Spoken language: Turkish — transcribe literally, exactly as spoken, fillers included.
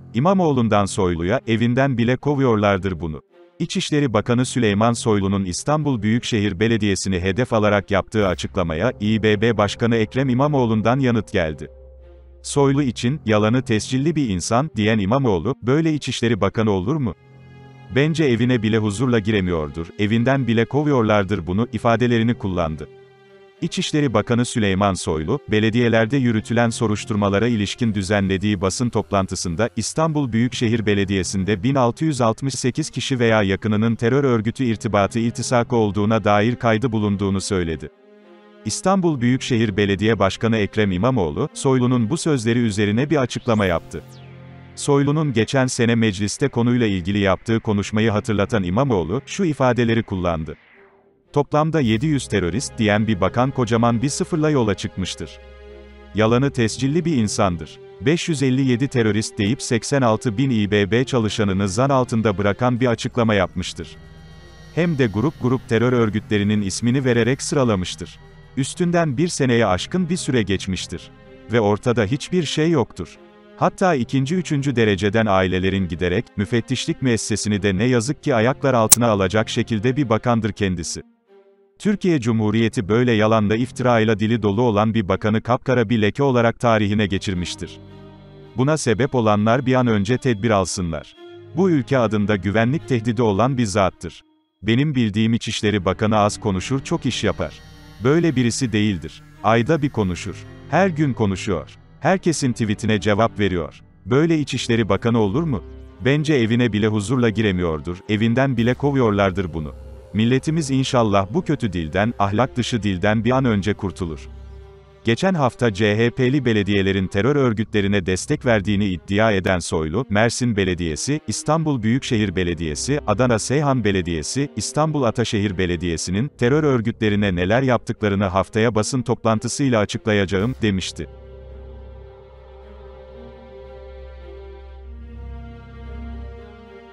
İmamoğlu'ndan Soylu'ya, evinden bile kovuyorlardır bunu. İçişleri Bakanı Süleyman Soylu'nun İstanbul Büyükşehir Belediyesi'ni hedef alarak yaptığı açıklamaya, İBB Başkanı Ekrem İmamoğlu'ndan yanıt geldi. Soylu için, yalanı tescilli bir insan, diyen İmamoğlu, böyle İçişleri Bakanı olur mu? Bence evine bile huzurla giremiyordur, evinden bile kovuyorlardır bunu, ifadelerini kullandı. İçişleri Bakanı Süleyman Soylu, belediyelerde yürütülen soruşturmalara ilişkin düzenlediği basın toplantısında, İstanbul Büyükşehir Belediyesi'nde bin altı yüz altmış sekiz kişi veya yakınının terör örgütü irtibatı iltisakı olduğuna dair kaydı bulunduğunu söyledi. İstanbul Büyükşehir Belediye Başkanı Ekrem İmamoğlu, Soylu'nun bu sözleri üzerine bir açıklama yaptı. Soylu'nun geçen sene mecliste konuyla ilgili yaptığı konuşmayı hatırlatan İmamoğlu, şu ifadeleri kullandı. Toplamda yedi yüz terörist diyen bir bakan kocaman bir sıfırla yola çıkmıştır. Yalanı tescilli bir insandır. beş yüz elli yedi terörist deyip seksen altı bin İBB çalışanını zan altında bırakan bir açıklama yapmıştır. Hem de grup grup terör örgütlerinin ismini vererek sıralamıştır. Üstünden bir seneye aşkın bir süre geçmiştir. Ve ortada hiçbir şey yoktur. Hatta ikinci üçüncü dereceden ailelerin giderek, müfettişlik müessesini de ne yazık ki ayaklar altına alacak şekilde bir bakandır kendisi. Türkiye Cumhuriyeti böyle yalanla iftirayla dili dolu olan bir bakanı kapkara bir leke olarak tarihine geçirmiştir. Buna sebep olanlar bir an önce tedbir alsınlar. Bu ülke adında güvenlik tehdidi olan bir zattır. Benim bildiğim İçişleri Bakanı az konuşur çok iş yapar. Böyle birisi değildir. Ayda bir konuşur. Her gün konuşuyor. Herkesin tweetine cevap veriyor. Böyle İçişleri Bakanı olur mu? Bence evine bile huzurla giremiyordur, evinden bile kovuyorlardır bunu. Milletimiz inşallah bu kötü dilden, ahlak dışı dilden bir an önce kurtulur. Geçen hafta C H P'li belediyelerin terör örgütlerine destek verdiğini iddia eden Soylu, Mersin Belediyesi, İstanbul Büyükşehir Belediyesi, Adana Seyhan Belediyesi, İstanbul Ataşehir Belediyesi'nin terör örgütlerine neler yaptıklarını haftaya basın toplantısıyla açıklayacağım, demişti.